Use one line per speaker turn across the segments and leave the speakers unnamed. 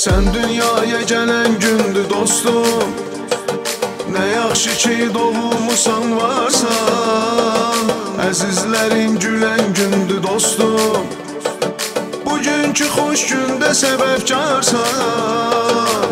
Sən dünyaya gələn gündür dostum, nə yaxşı ki doğulmusan varsan. Əzizlərin gülən gündür dostum, bugünkü xoş gündə səbəbkarsan.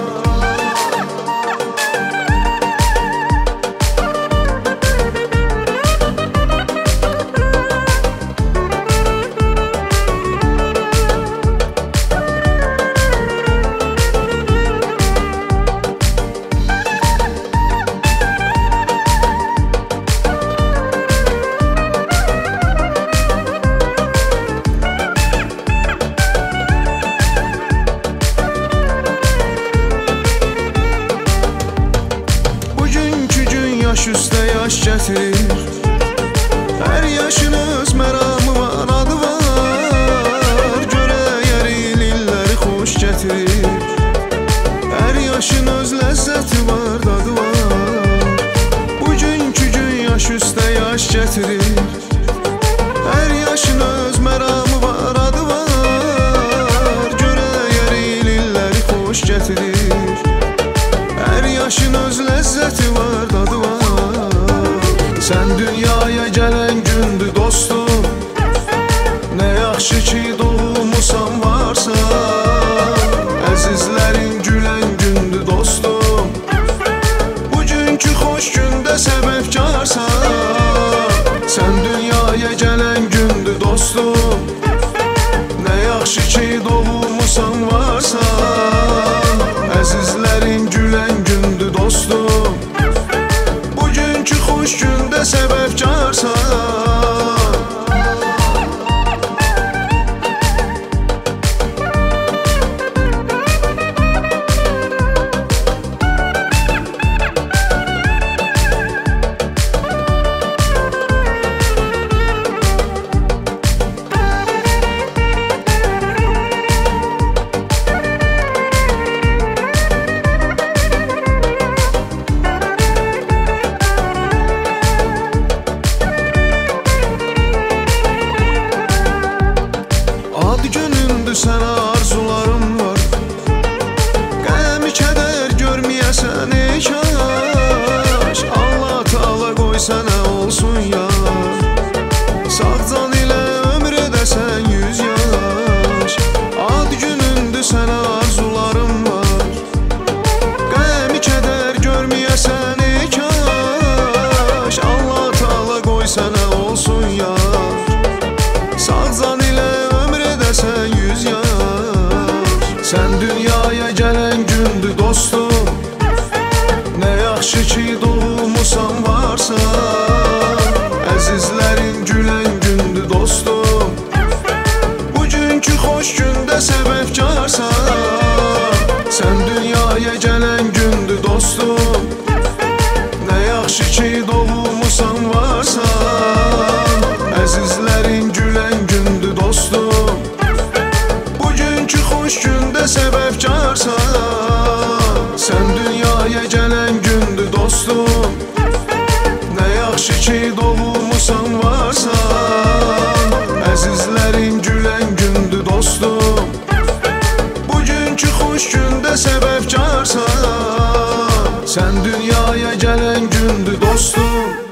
Yaş üstə yaş gətirir, hər yaşın öz məramı var, adı var. Görəyər illəri xoş gətirir, hər yaşın öz ləzzəti var, dadı var. Bugünkü gün yaş üstə yaş gətirir, hər yaşın öz məramı var, adı var. Görəyər illəri xoş gətirir, hər yaşın öz ləzzəti var, dadı var. Sən dünyaya gələn gündür dostum, nə yaxşı ki doğulmusan varsan. Əzizlərin gülən gündür dostum, bugünkü xoş gündə səbəbkarsan. Sən dünyaya gələn gündür dostum, nə yaxşı ki doğulmusan varsan. Əzizlərin gülən gündür dostum, bugünkü xoş gündə səbəbkarsan. Sənə arzularım var, qəmi kədər görməyəsən ey kaş. Allah Taala qoy sənə olsun yar, sağ can ilə ömür edəsən 100 yaş. Ad günündür sənə arzularım var, qəmi kədər görməyəsən ey kaş. Allah Taala qoy sənə olsun yar, sağ can ilə ömür edəsən 100 yaş. Sən dünyaya gələn gündür dostum, nə yaxşı ki doğulmusan varsan. Əzizlərin gülən gündür dostum, bugünkü xoş gündə səbəbkarsan. Sən dünyaya gələn gündür dostum, nə yaxşı ki doğulmusan varsan. Əzizlərin gülən gündür dostum, bugünkü xoş gündə səbəbkarsan. Sən dünyaya gələn gündür dostum, nə yaxşı ki doğulmusan varsan. Əzizlərin gülən gündür dostum, bugünkü xoş gündə səbəbkarsan. Sən dünyaya gələn gündür dostum.